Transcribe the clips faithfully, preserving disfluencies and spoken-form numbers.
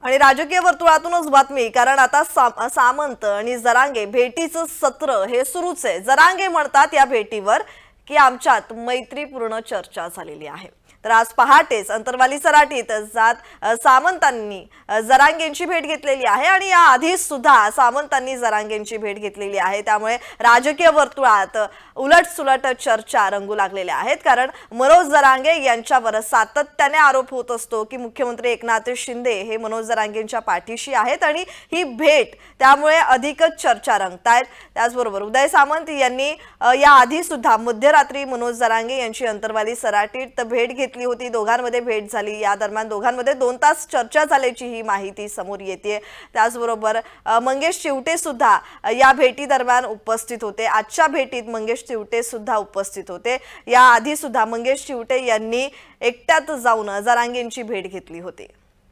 आणि राजकीय वर्तुळातूनच बातमी, कारण आता सामंत आणि जरांगे भेटीचं सत्र हे सुरूच आहे। जरांगे म्हणतात या भेटीवर की आमच्यात मैत्रीपूर्ण चर्चा झालेली आहे। तर आज पहाटेच अंतरवाली सराटीत जात सामंतांनी जरांगेंची भेट घेतलेली आहे आणि या आधी सुद्धा सामंतांनी जरांगेंची भेट घेतलेली आहे। त्यामुळे राजकीय वर्तुळात उलटसुलट चर्चा रंगू लागलेल्या आहेत, कारण मनोज जरांगे यांच्यावर सातत्याने आरोप होत असतो की मुख्यमंत्री एकनाथ शिंदे हे मनोज जरांगेंच्या पाठीशी आहेत आणि ही भेट त्यामुळे अधिकच चर्चा रंगतायत। त्याचबरोबर उदय सामंत यांनी या आधी सुद्धा मध्यरात्री मनोज जरांगे यांची अंतरवाली सराटीत भेट घेतली होती। दोघांमध्ये भेट झाली, या दरम्यान दोघांमध्ये दोन तास चर्चा झाल्याची ही माहिती समोर येते। त्याचबरोबर मंगेश चिवटे सुद्धा या भेटी दरम्यान उपस्थित होते। आजच्या भेटीत मंगेश चिवटे सुद्धा उपस्थित होते। या आधी सुद्धा मंगेश चिवटे यांनी एकट्यात जाऊन जरांगेंची भेट घेतली होती।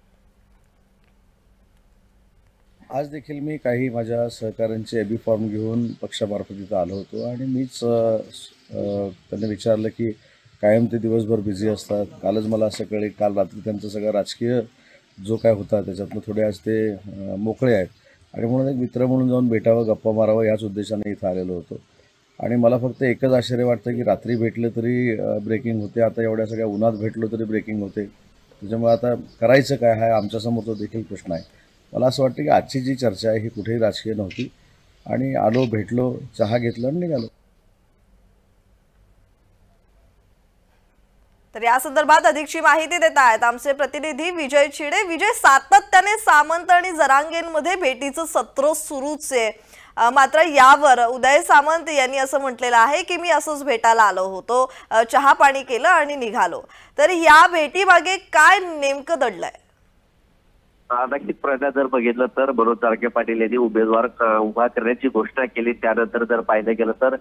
आज देखील मी काही माझ्या सहकाऱ्यांचे एबी फॉर्म घेऊन पक्षामार्फत इथं आलो होतो आणि मीच त्यांना विचारलं की कायम ते दिवसभर बिझी असतात। कालच मला असं कळले काल रात्री त्यांचा सगळा राजकीय जो काय होता त्याच्यातनं थोडे आज ते मोकळे आहेत आणि म्हणून एक मित्र म्हणून जाऊन भेटावं, गप्पा मारावं याच उद्देशाने इथं आलेलो होतो। आणि मला फक्त एकच आश्चर्य वाटतं की रात्री भेटले तरी ब्रेकिंग होते, आता एवढ्या सगळ्या उन्हात भेटलो तरी ब्रेकिंग होते। त्याच्यामुळे आता करायचं काय हा आमच्यासमोर तो देखील प्रश्न आहे। मला असं वाटतं की आजची जी चर्चा आहे ही कुठेही राजकीय नव्हती आणि आलो, भेटलो, चहा घेतला आणि निघालो। तर या संदर्भात अधिकची माहिती देत आहेत आमचे प्रतिनिधी विजय चिडे। विजय, सातत्याने सामंत आणि जरांगेंमध्ये भेटीचं सत्र सुरूच आहे, मात्र यावर उदय सामंत यांनी असं म्हटलेलं आहे की मी असंच भेटायला आलो होतो, चहा पाणी केलं आणि निघालो। तर या भेटीमागे काय नेमकं दडलंय? नक्कीच प्रयत्न जर बघितलं तर मनोज जरांगे पाटील यांनी उमेदवार उभा करण्याची घोषणा केली, त्यानंतर जर पाहिलं गेलं तर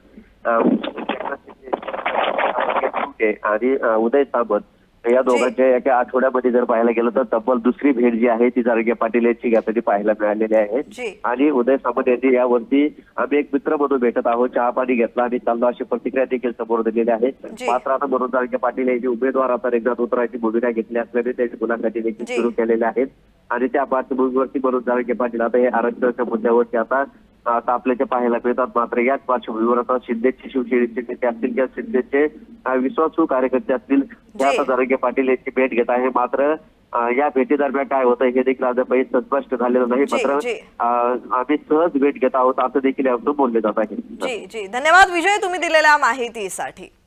आणि उदय सामंत या दोघांच्या एका आठवड्यामध्ये जर पाहायला गेलं तर तब्बल दुसरी भेट जी आहे ती जरांगे पाटील यांची यासाठी पाहायला मिळालेली आहे। आणि उदय सामंत यांनी यावरती आम्ही एक मित्र म्हणून भेटत आहोत, चहा पाणी घेतला आणि चाललो अशी प्रतिक्रिया देखील समोर दिलेली आहे। मात्र आता मनोज जरांगे पाटील यांनी उमेदवार आता रिंगणात उतरायची भूमिका घेतली असल्याने त्याची मुलाखती देखील सुरू केलेल्या आहेत आणि त्या पार्श्वभूमीवरती मनोज जरांगे पाटील आता हे आरक्षणाच्या मुद्द्यावरती आता तापल्याचे पाहायला मिळतात। मात्र याच पार्श्वभूमीवर आता शिंदेचे शिवसेनेचे नेते असतील किंवा शिंदेचे विश्वासू कार्यकर्ते असतील ते आता जरांगे पाटील यांची भेट घेत आहे। मात्र या भेटी दरम्यान काय होतं हे देखील अद्यापही स्पष्ट झालेलं नाही, मात्र आम्ही सहज भेट घेत आहोत असं देखील यावरून बोलले जात आहे। जी जी धन्यवाद विजय, तुम्ही दिलेल्या माहितीसाठी।